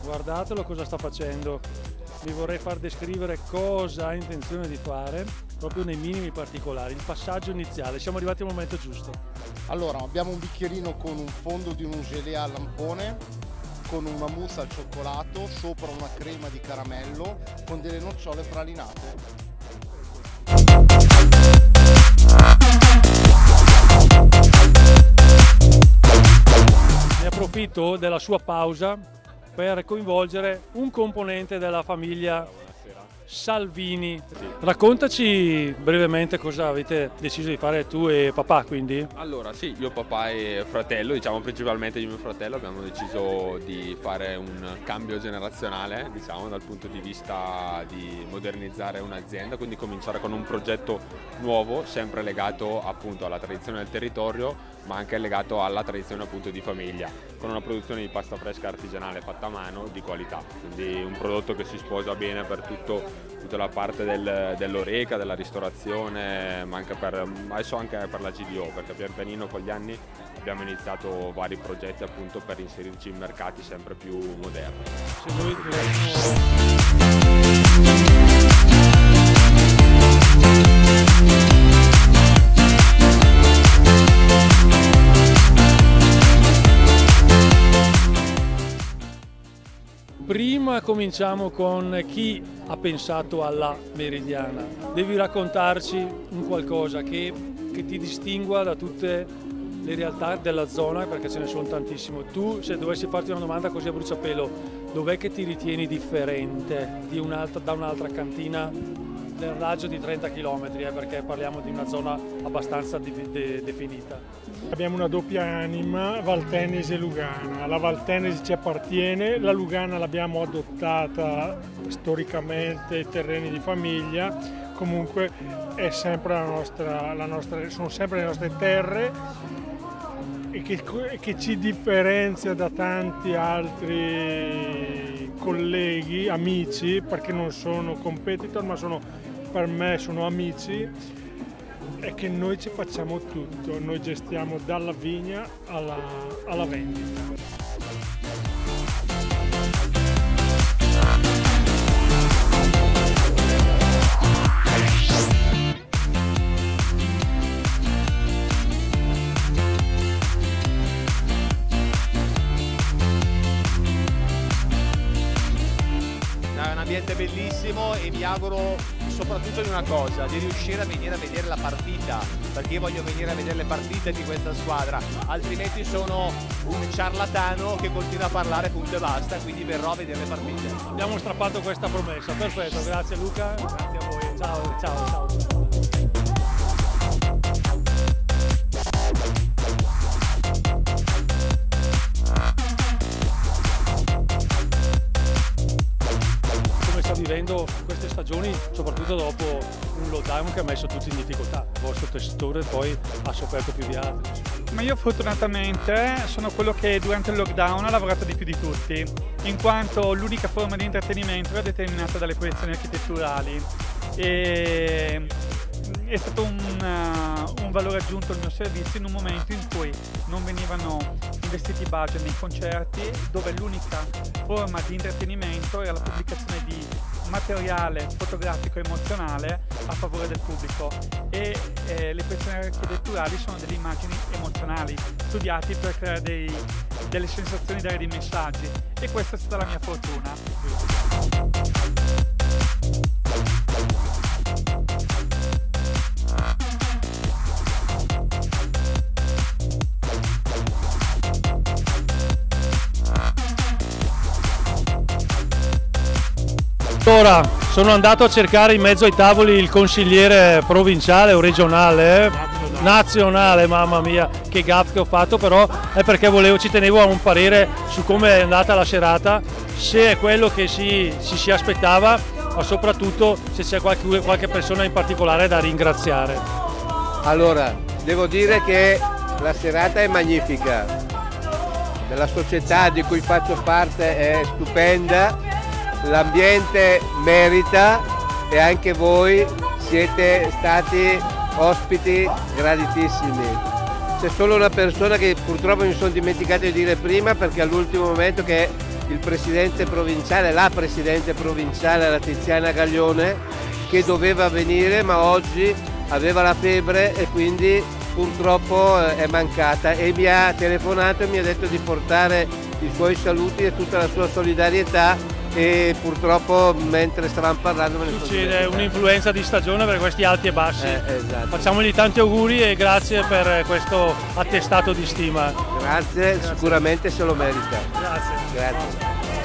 Guardatelo cosa sta facendo. Vi vorrei far descrivere cosa ha intenzione di fare, proprio nei minimi particolari. Il passaggio iniziale, siamo arrivati al momento giusto. Allora, abbiamo un bicchierino con un fondo di un gelé al lampone, con una mousse al cioccolato, sopra una crema di caramello, con delle nocciole pralinate. Ne approfitto della sua pausa per coinvolgere un componente della famiglia Salvini. Sì. Raccontaci brevemente cosa avete deciso di fare tu e papà, quindi? Allora sì, io papà e fratello, diciamo principalmente di mio fratello, abbiamo deciso di fare un cambio generazionale, diciamo dal punto di vista di modernizzare un'azienda, quindi cominciare con un progetto nuovo, sempre legato appunto alla tradizione del territorio, ma anche legato alla tradizione appunto di famiglia, con una produzione di pasta fresca artigianale fatta a mano di qualità, quindi un prodotto che si sposa bene per tutta la parte dell'oreca, della ristorazione, ma anche adesso anche per la GDO, perché pian pianino con gli anni abbiamo iniziato vari progetti appunto per inserirci in mercati sempre più moderni. Prima cominciamo con chi ha pensato alla Meridiana. Devi raccontarci un qualcosa che ti distingua da tutte le realtà della zona, perché ce ne sono tantissime. Tu, se dovessi farti una domanda così a bruciapelo, dov'è che ti ritieni differente da un'altra cantina del raggio di 30 km, perché parliamo di una zona abbastanza definita? Abbiamo una doppia anima, Valtennesi e Lugana. La Valtennesi ci appartiene, la Lugana l'abbiamo adottata storicamente, i terreni di famiglia, comunque è sempre sono sempre le nostre terre e che ci differenzia da tanti altri colleghi, amici, perché non sono competitor ma per me sono amici. È che noi ci facciamo tutto, noi gestiamo dalla vigna alla vendita. È un ambiente bellissimo e mi auguro soprattutto di una cosa, di riuscire a venire a vedere la partita, perché io voglio venire a vedere le partite di questa squadra, altrimenti sono un ciarlatano che continua a parlare punto e basta, quindi verrò a vedere le partite. Abbiamo strappato questa promessa, perfetto, grazie Luca. Grazie a voi, ciao, ciao, ciao. Vivendo queste stagioni, soprattutto dopo un lockdown che ha messo tutti in difficoltà. Il vostro settore poi ha sofferto più di altri. Ma io fortunatamente sono quello che durante il lockdown ha lavorato di più di tutti, in quanto l'unica forma di intrattenimento era determinata dalle proiezioni architetturali. E è stato un valore aggiunto al mio servizio in un momento in cui non venivano investiti budget nei concerti, dove l'unica forma di intrattenimento era la pubblicazione di materiale fotografico e emozionale a favore del pubblico e le proiezioni architetturali sono delle immagini emozionali studiate per creare delle sensazioni, dare dei messaggi, e questa è stata la mia fortuna. Allora, sono andato a cercare in mezzo ai tavoli il consigliere provinciale o regionale, nazionale, mamma mia, che gaffe che ho fatto, però è perché ci tenevo a un parere su come è andata la serata, se è quello che si aspettava, ma soprattutto se c'è qualche persona in particolare da ringraziare. Allora, devo dire che la serata è magnifica, la società di cui faccio parte è stupenda, l'ambiente merita e anche voi siete stati ospiti graditissimi. C'è solo una persona che purtroppo mi sono dimenticato di dire prima, perché all'ultimo momento, che il presidente provinciale, la presidente provinciale, la Tiziana Gaglione, che doveva venire ma oggi aveva la febbre e quindi purtroppo è mancata, e mi ha telefonato e mi ha detto di portare i suoi saluti e tutta la sua solidarietà, e purtroppo mentre stavamo parlando me ne sono Succede dimenticato. un'influenza di stagione per questi alti e bassi. Esatto. Facciamogli tanti auguri e grazie per questo attestato di stima. Grazie, sicuramente se lo merita. Grazie. Grazie.